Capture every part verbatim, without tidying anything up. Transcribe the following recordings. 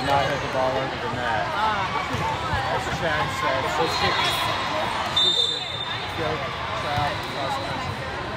did not hit the ball over the net. As Sharon said, she should, she should go try out cross country.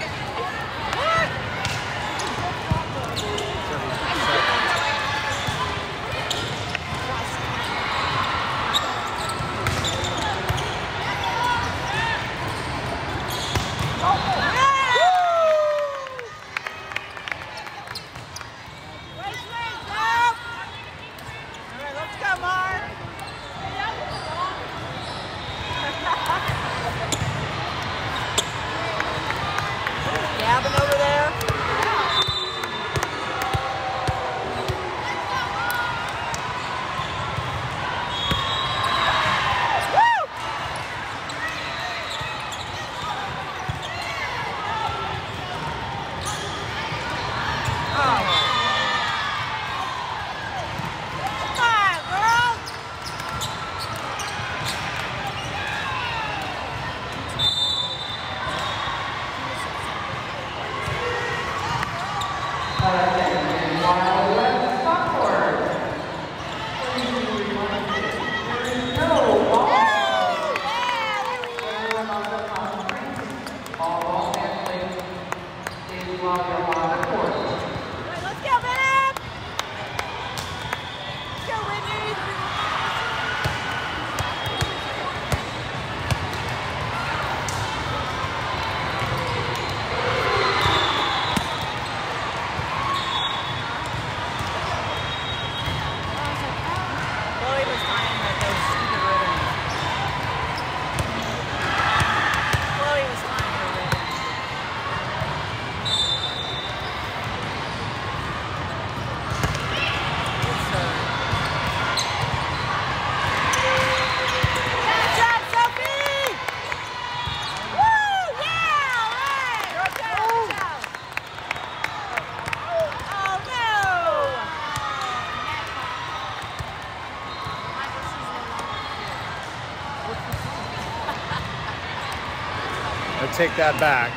Take that back.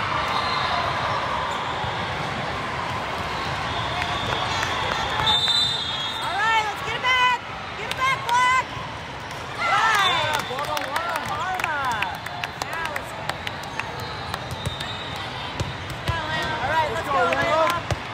All right, let's get it back. Get it back, Black. Right. All right, let's go, Layla.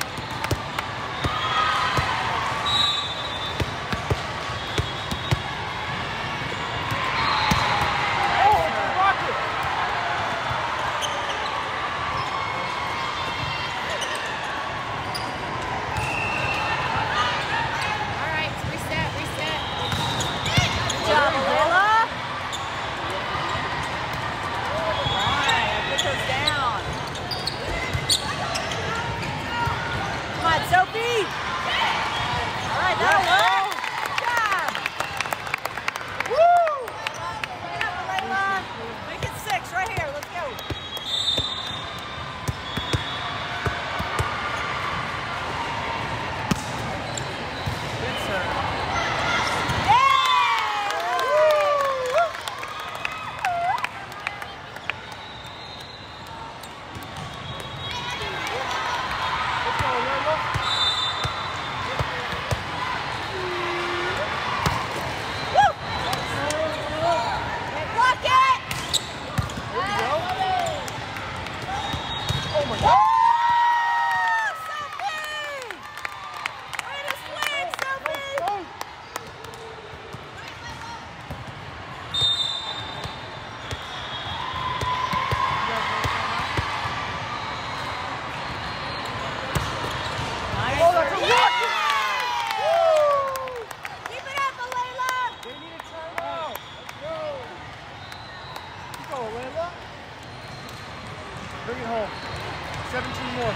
Bring it home. seventeen more.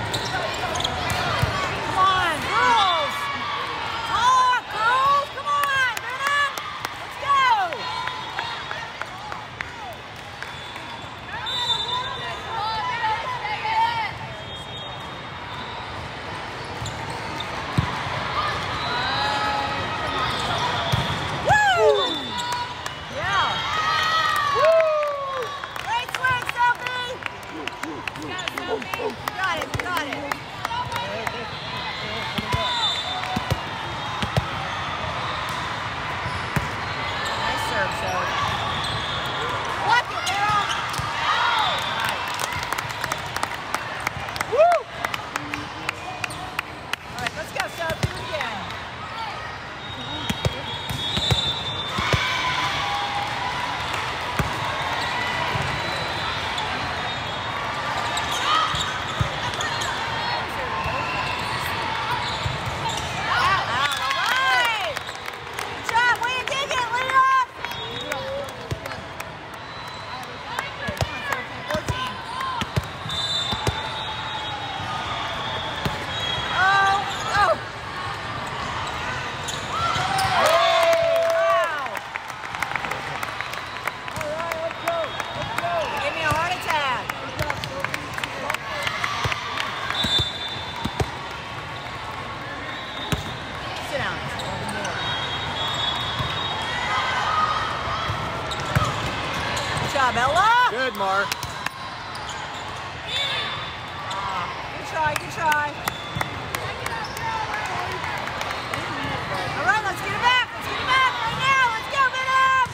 Ella. Good, Mark. Good try, good try. All right, let's get it back. Let's get it back right now. Let's go, Venom.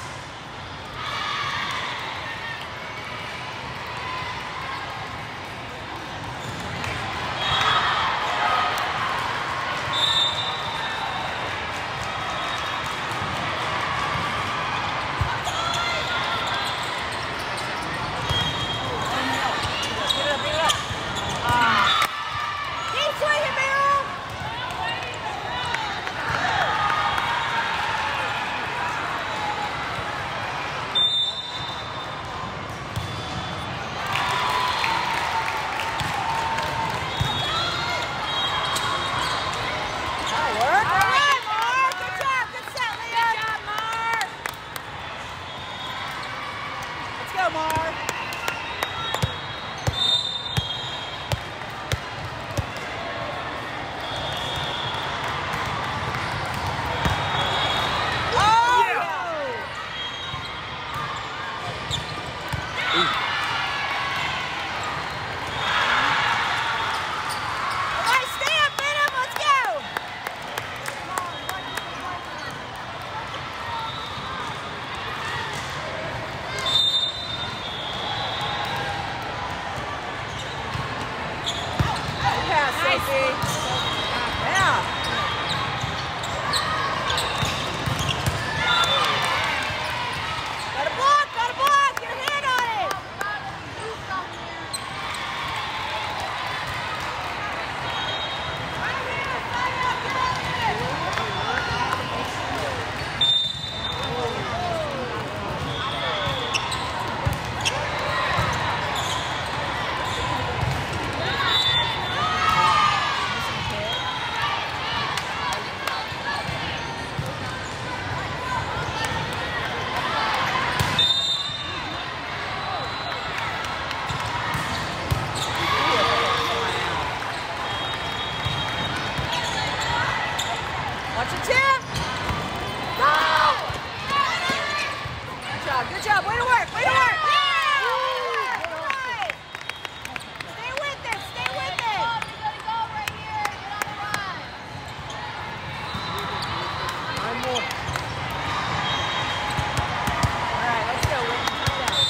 Watch your tip. Go! Good job, good job. Way to work, way to work. Right. Stay with it, stay with it. You gotta go right here. Get on the run. Nine more. All right, let's go. Whitney. Come down.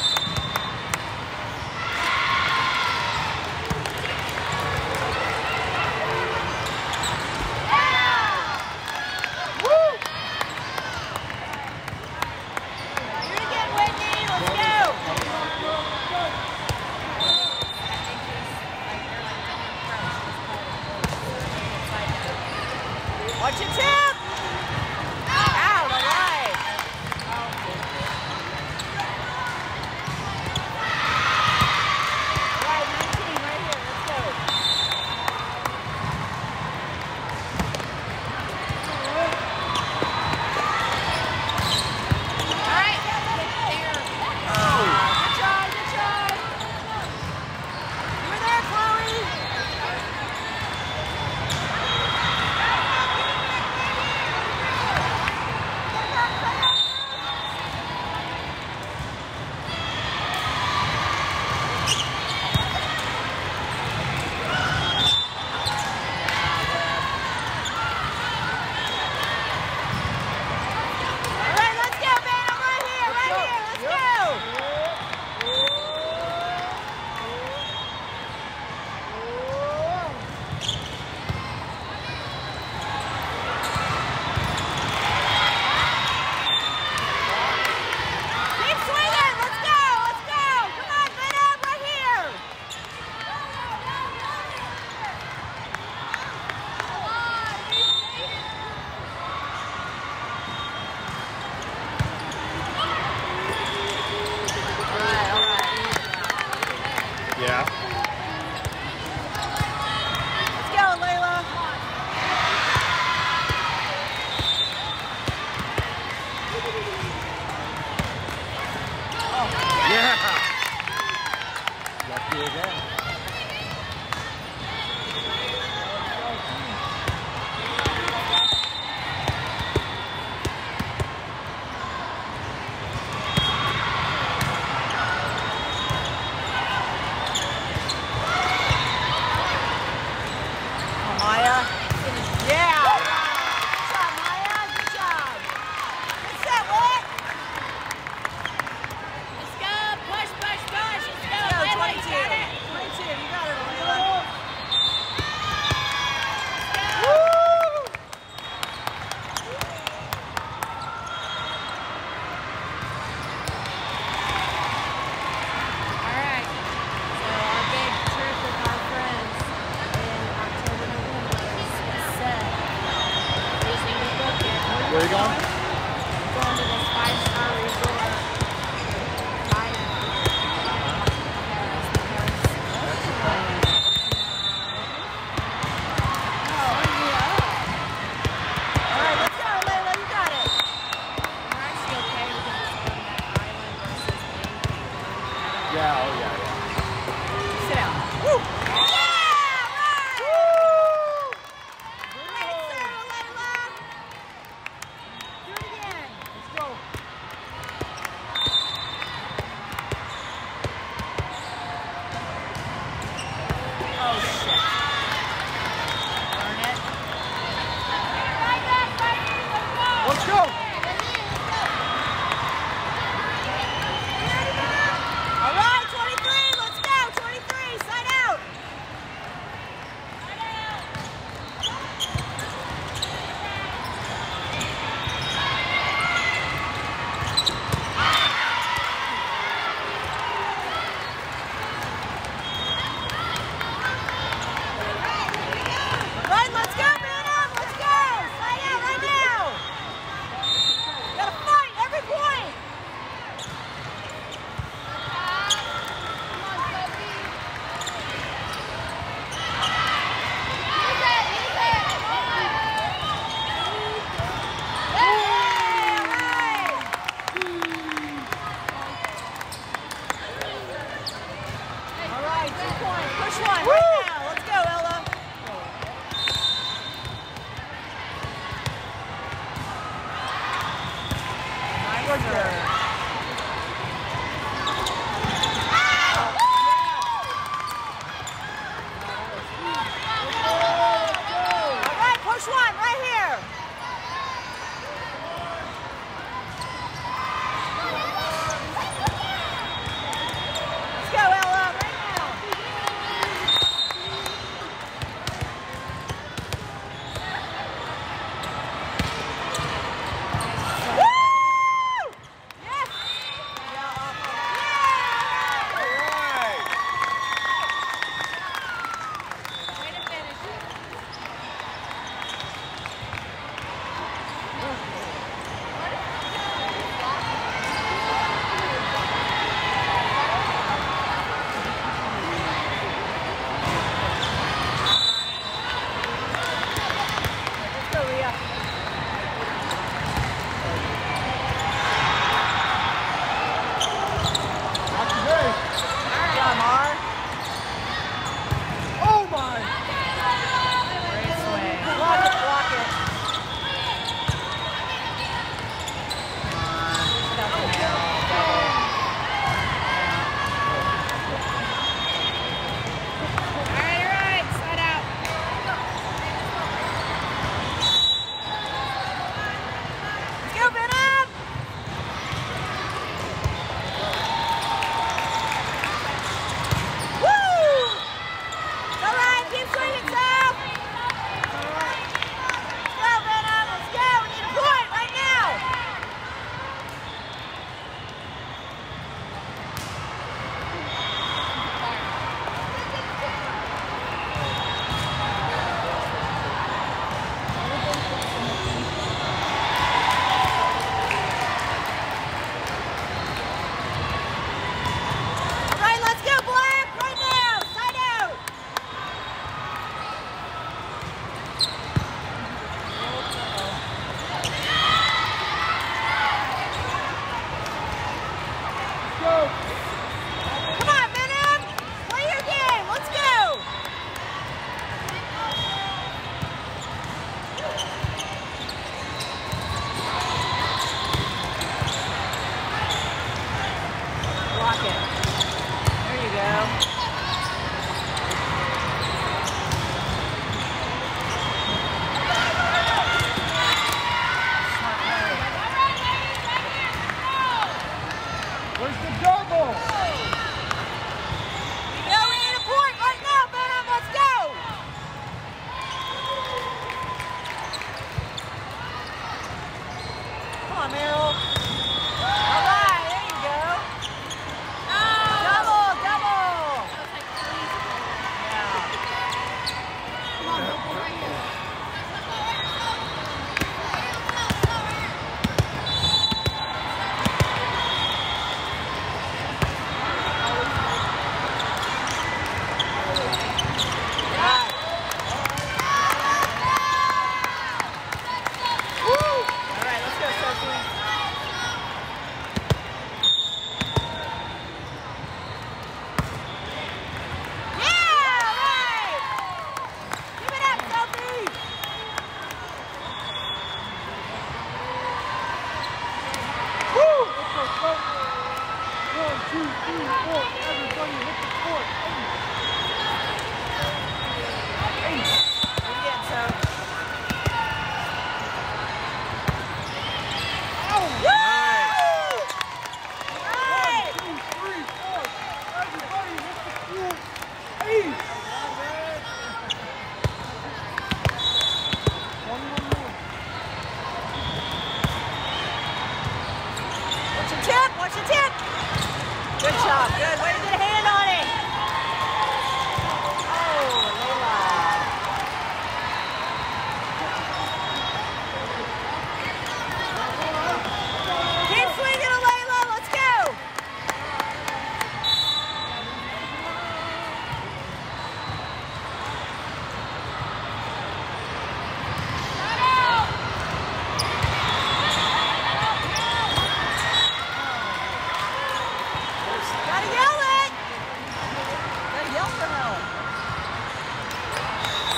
Watch your tip! Out, all right. All right, nineteen right here, let's go. you going? Going to this five-star resort. China. All right, let's go, Layla. You got it. We're actually okay with us on that island versus Maine. Yeah, oh yeah, yeah. Sit down. Woo! Yeah! Right! Woo! Great serve, Layla!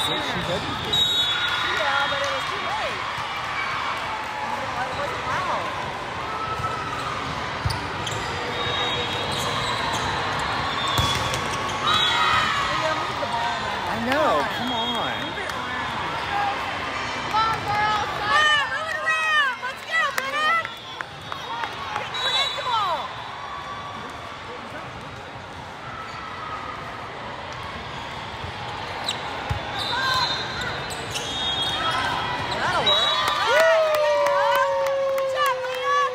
sooner. She didn't. Yeah, but it was too late. It wasn't loud. Yeah, move the ball now. I know. Come on. Move it around. Come on, girls. Yeah, move it around. Let's go, Brennan. Get predictable. That'll work. All right, there you go. Good job, Leah.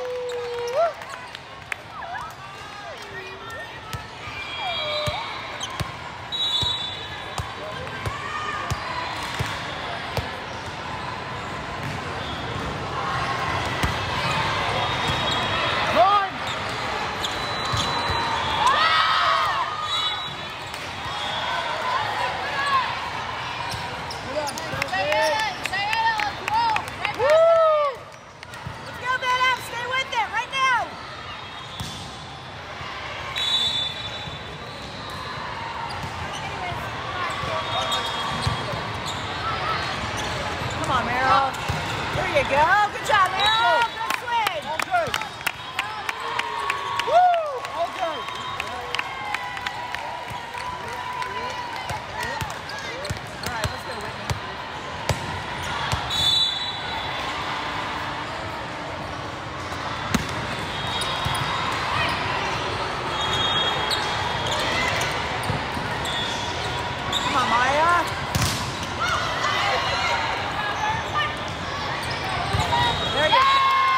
Come on. Stay in it. Stay in it. Let's roll. Stay Woo! back. Let's go, Brennan. Stay with it right now. Come on, Meryl. There you go. Good job, Meryl. Good swing. All good. Woo! All good. All right, let's go, Whitney. Come on, Maya. There you go.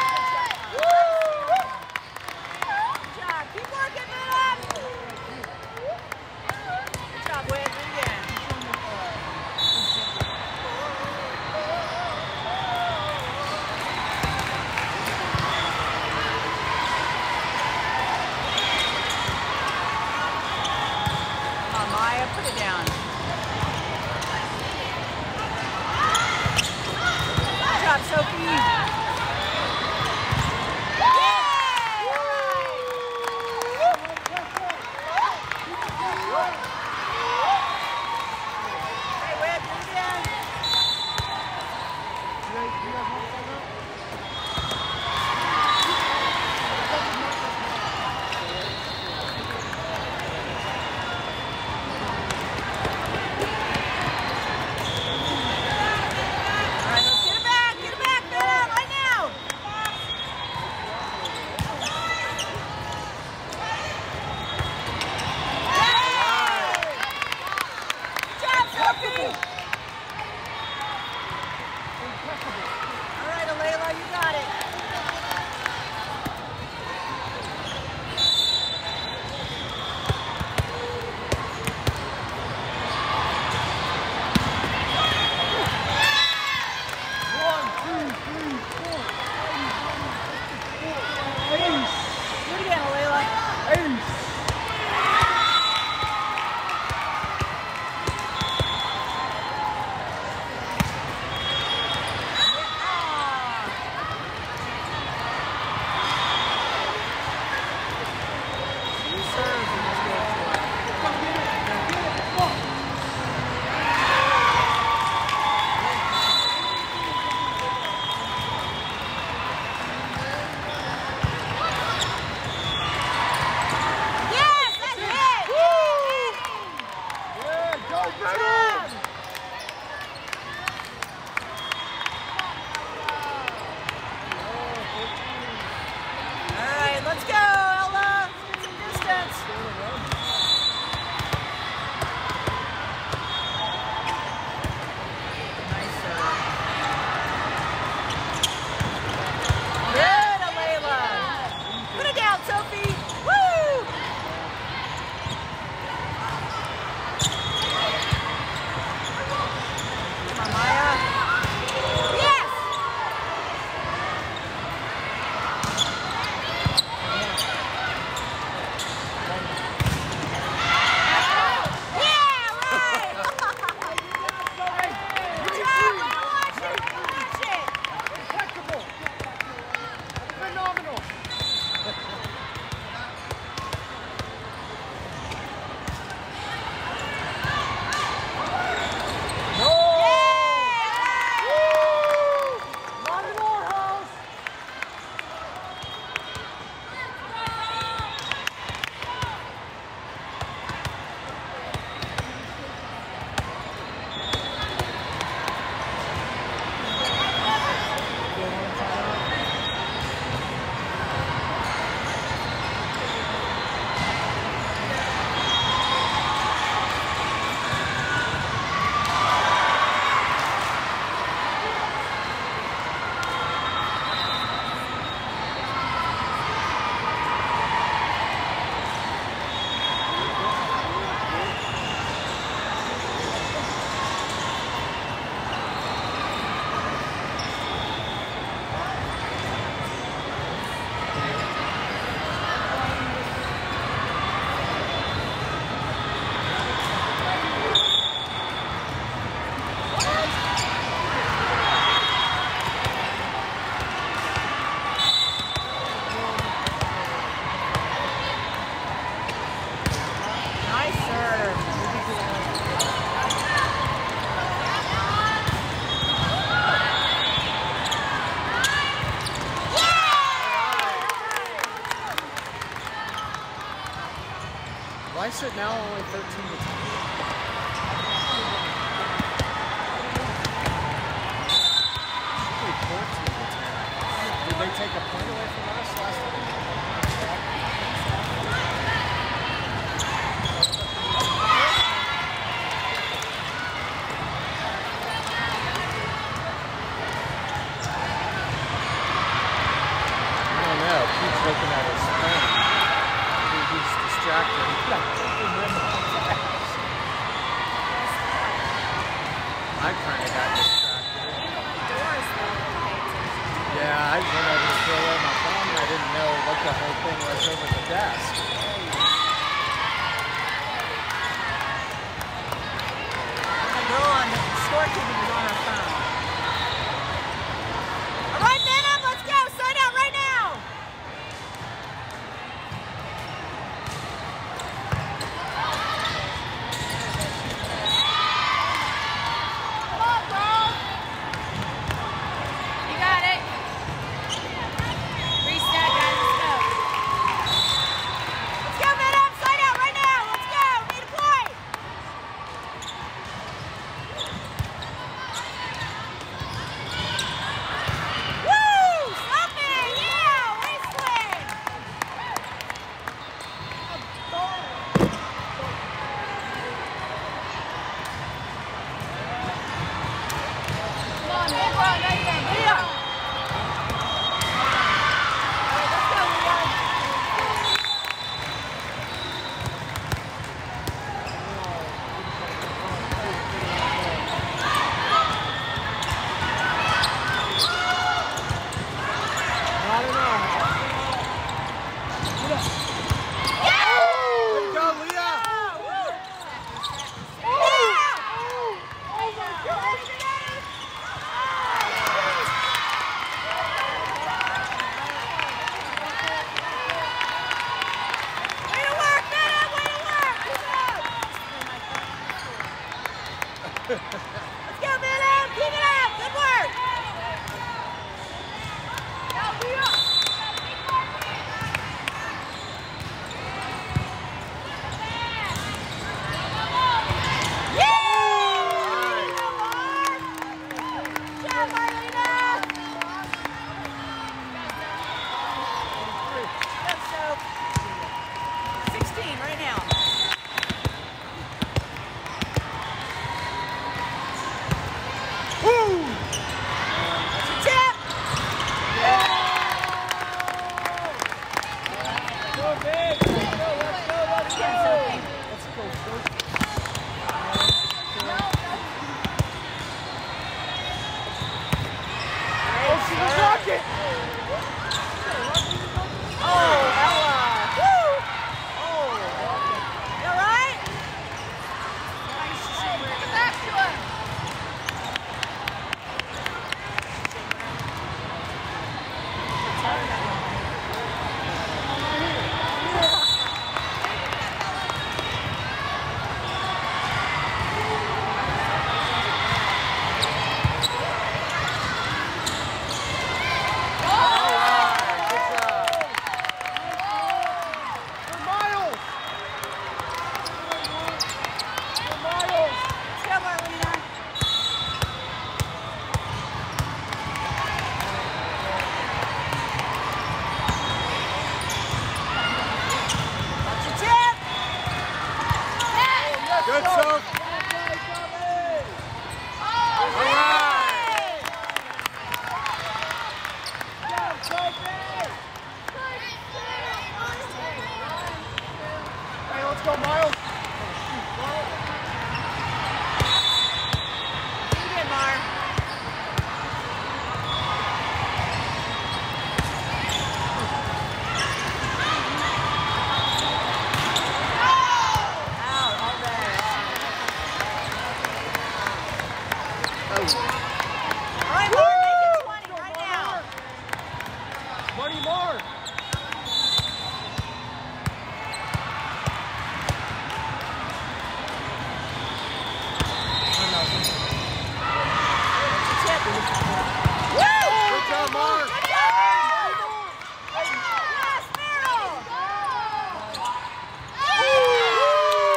now only thirteen to ten. fourteen to ten. Did they take a point away from us last time? I don't know. Keeps looking at his phone. He- He's distracted. I kind of got distracted. Doors, though, pay attention. Yeah, I went over to throw away my phone and I didn't know what the whole thing was over the desk. The girl on the scorekeeping is on her phone. All right, man up, let's go. Sign out right now. Come on, girls. You got it. Reset, guys. Let's go. Let's go, man up. Sign out right now. Let's go. Need a point. Woo! Something. Yeah. Wasteland. Come on, big run right there. Big Leah. run. All right, let's go, Leah. Not enough. Way to go, Leah! Way to work, Nana! Way to work! Good job! Let's go, Nana! Keep it up! Good work! Go, Leah. Good job, Marlena! Go, Soap. sixteen right now. Woo! That's your tip! Go big! Let's go, let's go, let's go! Let's go, first. Oh, she was rocking! Oh, Ella! Woo! Oh, you all right? Get back to him. Let's go, Marlena. That's your tip! Good, Soap! All right! Hey, let's go, Miles! Do it again, Mar. Out all day. All right, Mar, make it twenty right now. Money more! Tip. Woo! Good job, Mark! Good job! Yes, Meryl! Go.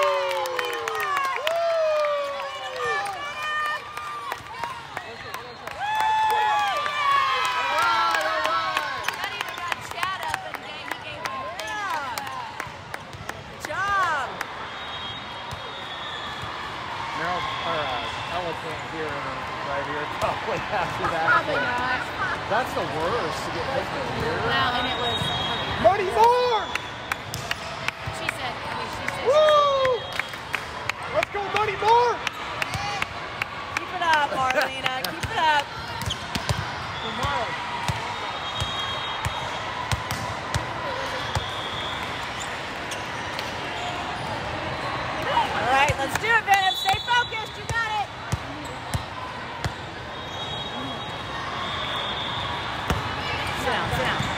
can't hear anything right here probably after that. Probably not. That's the worst to get hit in the ear. Well, and it was. Money more! She said. I mean, she said. Woo! Let's go, Money more! Keep it up, Marlena. Keep it up. Tomorrow. All right, let's do it, Venom. Stay focused. You got it. Sit down, sit down.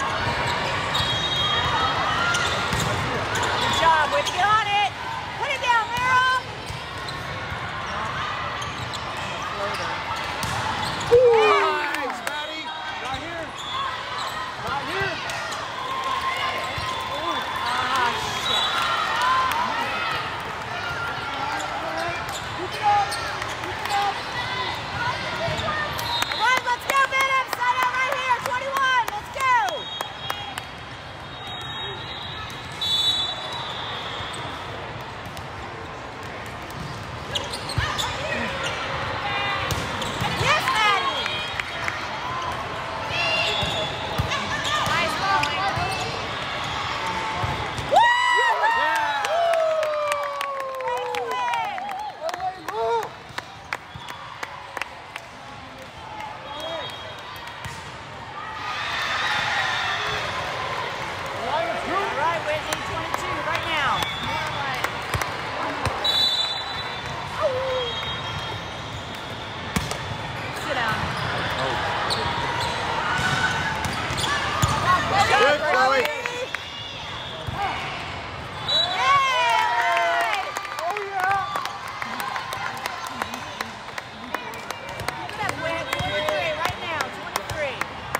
Good job. Way to get on it. Put it down, Meryl. Nice, Maddie. Not here. Not here. Ah, shit. All right, let's go, Venom. Side out right here. twenty-one. Let's go. Yes, Maddie. Nice going. Woo! Nice win. All right, Whitney, twenty-two right now. Sit down. Good, Chloe. Yay! Oh, yeah. Look at that win. twenty-three right now. twenty-three.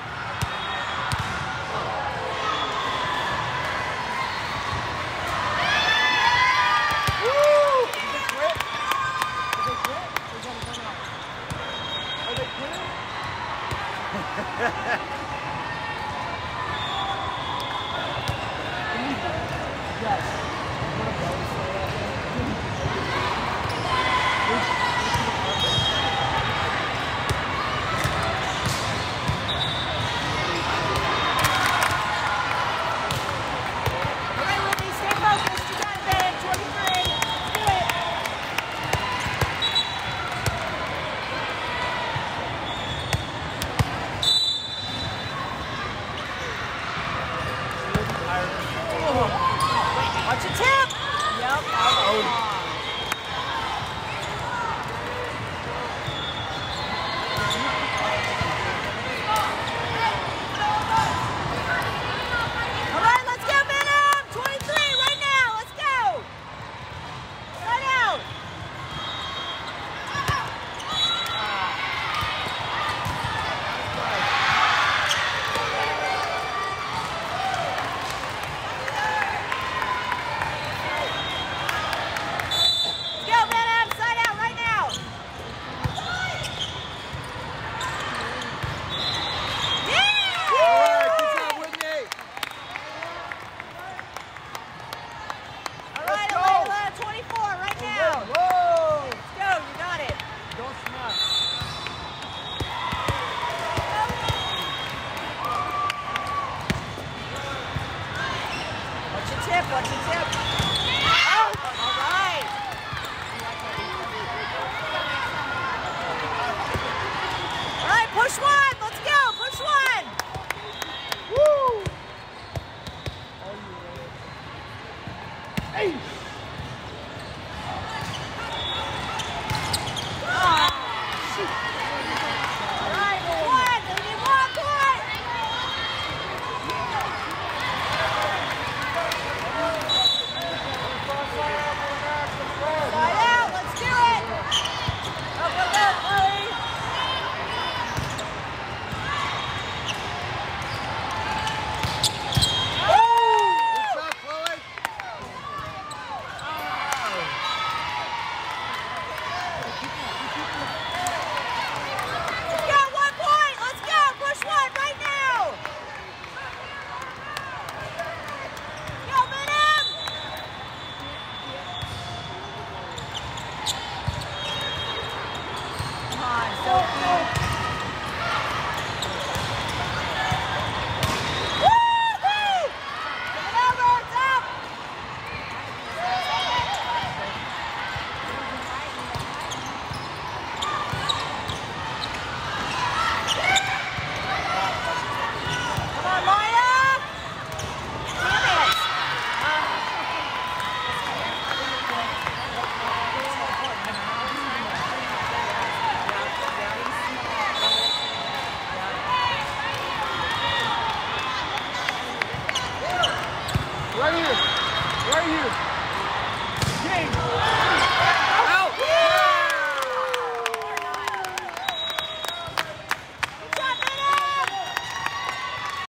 Woo! Did they quit? Did they quit? Or is that a run out? Are they quitting? Yes. One of those. All right, Whitney, stay focused. You got it, babe. twenty-three. Let's do it. Watch your tip. Yep. Oh. All right, let's go, Venom. twenty-three right now. Let's go. Right out. Let's go, Venom. Side out right now. Yeah! All right, good job, Whitney. All right, Let's go. Alayla, twenty-four right now. Whoa! Let's go. You got it. Don't smash. Watch your tip. Watch your tip. Oh, all right. All right, push one. Let's go. Push one. Woo! Hey! All right, one. We need one point. Side out. Let's do it. Go, go, go, Chloe. Sophie.